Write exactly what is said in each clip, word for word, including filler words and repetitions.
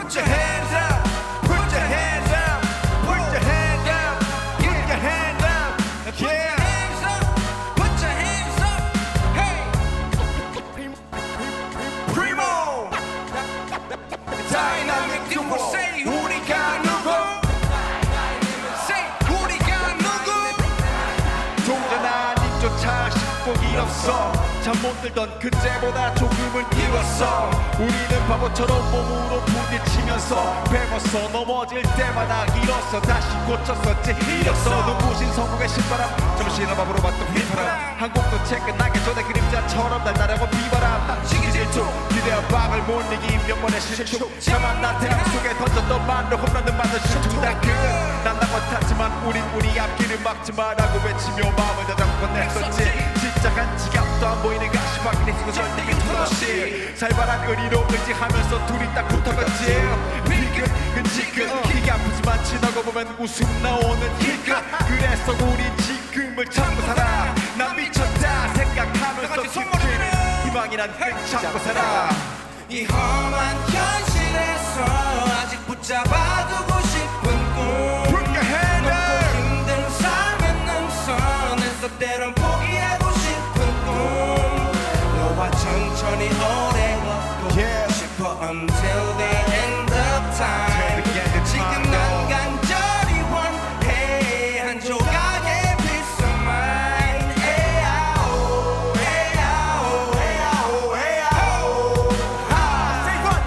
Put your hands up, put your hands up, put your hands up, put your hands up, put your hands up, put your hands up, hey. Primo, Dynamic Duo, say 우리가 누구? Say 우리가 누구? 도전 아직조차 신곡이 없어. 잠 못 들던 그때보다 조금은 이뤘어. 우리는 바보처럼 몸으로 부딪히면서 배웠어. 넘어질 때마다 일었어. 다시 고쳤었지 이겼어. 눈부신 성공의 신바람 잠시나 밥으로 봤던 휘파람. 한국도 채 끝나기 전에 그림자처럼 날아가고 비바람. 시기질투 기대와 방을 못 이긴 몇 번의 실축. 자만 나 태양 속에 던졌던 말로 홈런을 만든 실투. 다 그는 난 나같았지만 우린 우리 앞길을 막지 마라고 외치며 마음을 다잡고 냈었지. 진짜간 지갑도 안 보이는 가시밭길에 쓰고 절대기 투없이 살벌한 의리로 의지하면서 둘이 딱 붙어갔지. 비근근지근 이게 아프지만 지나고 보면 웃음 나오는 이끝. 그래서 우린 지금을 참고 살아. 난 미쳤다 생각하면서 지금 희망이란 끈 참고 살아. 이 험한 현실에서 아직 붙잡아두고 싶은 꿈. Put your hand up. 높고 힘든 삶의 능선에서 때론 포기하고 싶은 꿈. 너와 천천히 오래 걷고 Yeah. 싶어 until the end of time. Till the end of time. 지금 난 간절히 원해 한 조각의 peace of mind. 에야오 에야오 에야오 에야오 하. Say what?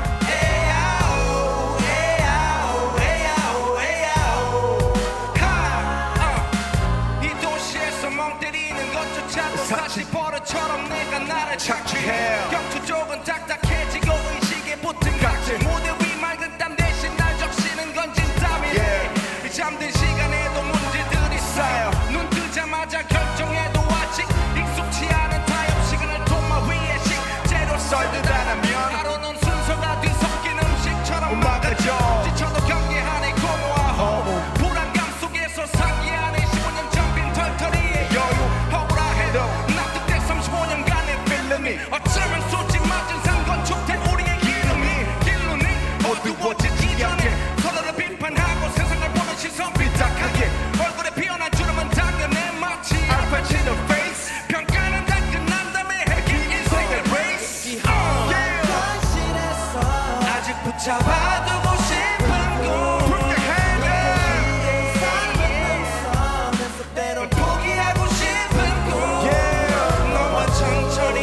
에야오 에야오 에야오 에야오 하. 어. 이 도시에서 멍 때리는 것조차도 사실 버릇처럼 내가 나를 착취해. 경투 쪽은 딱딱해지고 의식에 붙은 각질. 무대 위 맑은 땀 대신 날 적시는 건 진땀이래. Yeah. 잠든 시간에도 문제들이 쌓여. 눈 뜨자마자 결정해도 아직 익숙치 않은 타협. 시간을 도마 위에 식재료 썰듯 안 하면 하루는 순서가 뒤섞인 음식처럼 막아져. 지쳐도 경계하네 고모하고 불안감 속에서 상기하네. 십오 년 전 빈 털터리의 여유. 허구라 해도 납득돼 삼십오 년간의 필름이. 어쩌면 솔직 맞은 상건축된 우리의 기름이 길로는 어두워지지 않게 서로를 비판하고 세상을 보는 시선 삐딱하게. 얼굴에 피어난 주름은 당연해 마치 알파치노 페이스. 평가는 다 끝난 다음에 해긴 인생의 레이스. 이 험한 현실에서 아직 붙잡아두고 싶은 꿈. Put your hand up. 삶의 능선에서 때론 포기하고 싶은 꿈. Yeah. 너와 천천히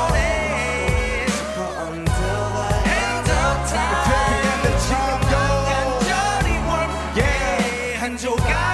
오래 싶어 until the end of time. Till the end of time. 간절히 원해 한 조각